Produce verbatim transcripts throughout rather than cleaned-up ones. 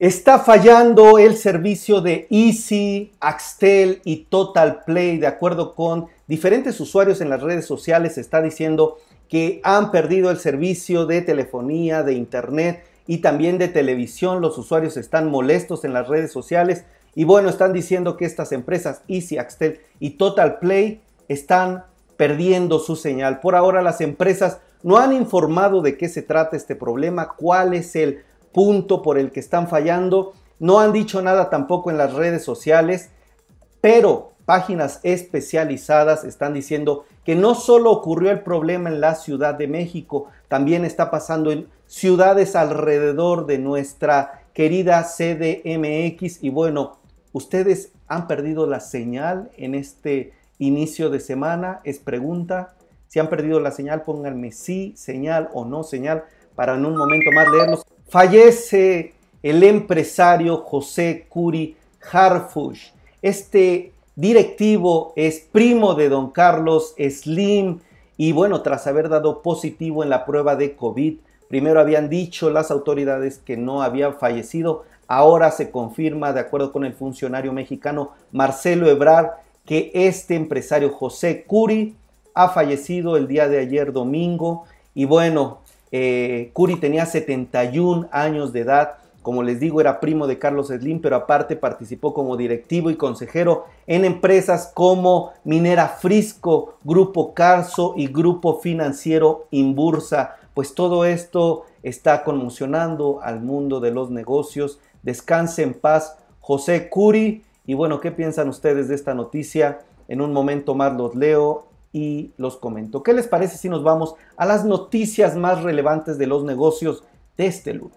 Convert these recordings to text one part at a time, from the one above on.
Está fallando el servicio de Easy, Axtel y Total Play. De acuerdo con diferentes usuarios en las redes sociales, se está diciendo que han perdido el servicio de telefonía, de internet y también de televisión. Los usuarios están molestos en las redes sociales y bueno, están diciendo que estas empresas Easy, Axtel y Total Play están perdiendo su señal. Por ahora las empresas no han informado de qué se trata este problema, cuál es el punto por el que están fallando. No han dicho nada tampoco en las redes sociales, pero páginas especializadas están diciendo que no solo ocurrió el problema en la Ciudad de México, también está pasando en ciudades alrededor de nuestra querida C D M X. Y bueno, ¿ustedes han perdido la señal en este inicio de semana? Es pregunta. Si han perdido la señal, pónganme sí, señal o no señal, para en un momento más leerlos. Fallece el empresario José Curi Harfuch. Este directivo es primo de don Carlos Slim y bueno, tras haber dado positivo en la prueba de COVID, primero habían dicho las autoridades que no había fallecido, ahora se confirma de acuerdo con el funcionario mexicano Marcelo Ebrard que este empresario José Curi ha fallecido el día de ayer domingo y bueno, Eh, Curi tenía setenta y un años de edad, como les digo, era primo de Carlos Slim, pero aparte participó como directivo y consejero en empresas como Minera Frisco, Grupo Carso y Grupo Financiero Inbursa. Pues todo esto está conmocionando al mundo de los negocios. Descanse en paz, José Curi. Y bueno, ¿qué piensan ustedes de esta noticia? En un momento más los leo y los comento. ¿Qué les parece si nos vamos a las noticias más relevantes de los negocios de este lunes?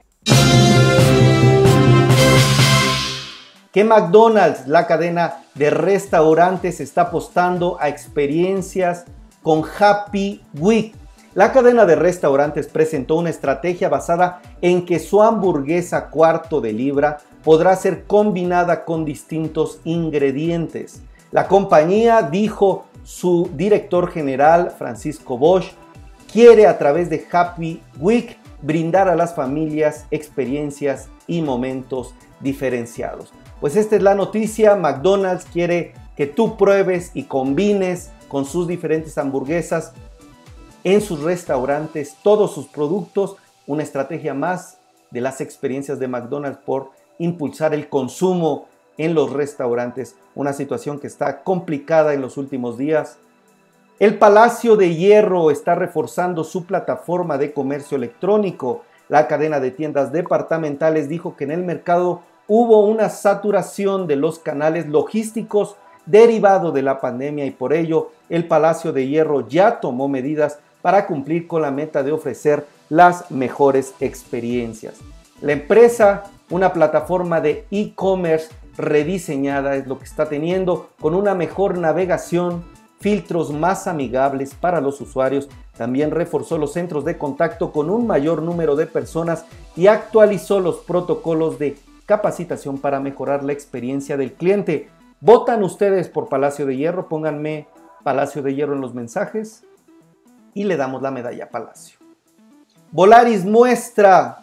Que McDonald's, la cadena de restaurantes, está apostando a experiencias con Happy Week. La cadena de restaurantes presentó una estrategia basada en que su hamburguesa cuarto de libra podrá ser combinada con distintos ingredientes. La compañía dijo: su director general, Francisco Bosch, quiere a través de Happy Week brindar a las familias experiencias y momentos diferenciados. Pues esta es la noticia. McDonald's quiere que tú pruebes y combines con sus diferentes hamburguesas en sus restaurantes todos sus productos. Una estrategia más de las experiencias de McDonald's por impulsar el consumo en los restaurantes, una situación que está complicada en los últimos días. El Palacio de Hierro está reforzando su plataforma de comercio electrónico. La cadena de tiendas departamentales dijo que en el mercado hubo una saturación de los canales logísticos derivado de la pandemia y por ello el Palacio de Hierro ya tomó medidas para cumplir con la meta de ofrecer las mejores experiencias. La empresa, una plataforma de e-commerce rediseñada, es lo que está teniendo, con una mejor navegación, filtros más amigables para los usuarios. También reforzó los centros de contacto con un mayor número de personas y actualizó los protocolos de capacitación para mejorar la experiencia del cliente. ¿Votan ustedes por Palacio de Hierro? Pónganme Palacio de Hierro en los mensajes y le damos la medalla a Palacio. Volaris muestra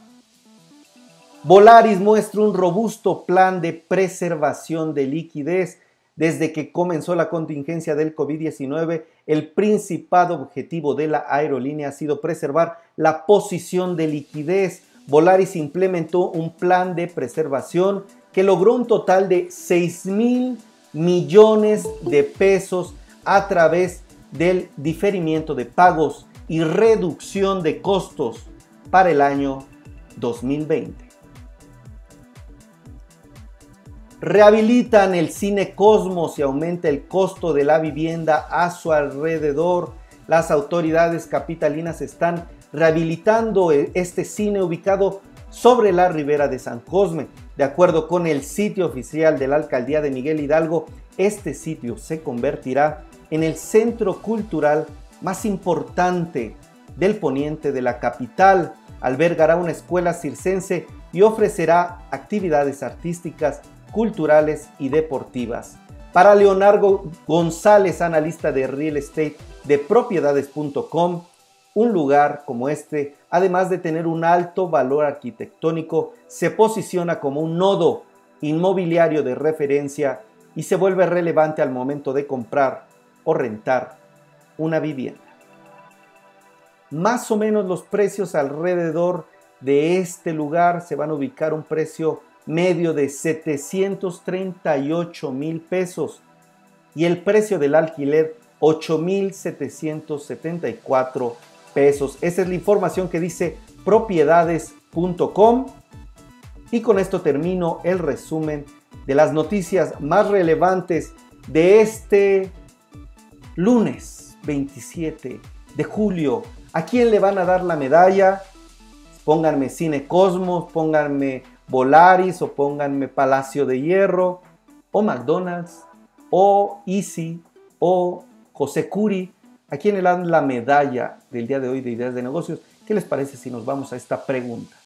Volaris muestra un robusto plan de preservación de liquidez. Desde que comenzó la contingencia del COVID diecinueve, el principal objetivo de la aerolínea ha sido preservar la posición de liquidez. Volaris implementó un plan de preservación que logró un total de seis mil millones de pesos a través del diferimiento de pagos y reducción de costos para el año dos mil veinte. Rehabilitan el Cine Cosmos y aumenta el costo de la vivienda a su alrededor. Las autoridades capitalinas están rehabilitando este cine ubicado sobre la ribera de San Cosme. De acuerdo con el sitio oficial de la alcaldía de Miguel Hidalgo, este sitio se convertirá en el centro cultural más importante del poniente de la capital. Albergará una escuela circense y ofrecerá actividades artísticas, culturales y deportivas. Para Leonardo González, analista de real estate de propiedades punto com, Un lugar como este, además de tener un alto valor arquitectónico, se posiciona como un nodo inmobiliario de referencia y se vuelve relevante al momento de comprar o rentar una vivienda. Más o menos los precios alrededor de este lugar se van a ubicar un precio medio de setecientos treinta y ocho mil pesos y el precio del alquiler ocho mil setecientos setenta y cuatro pesos. Esa es la información que dice propiedades punto com y con esto termino el resumen de las noticias más relevantes de este lunes veintisiete de julio. ¿A quién le van a dar la medalla? Pónganme Cine Cosmos, pónganme Volaris o pónganme Palacio de Hierro o McDonald's o Easy o José Curi. ¿A quién le dan la medalla del día de hoy de Ideas de Negocios? ¿Qué les parece si nos vamos a esta pregunta?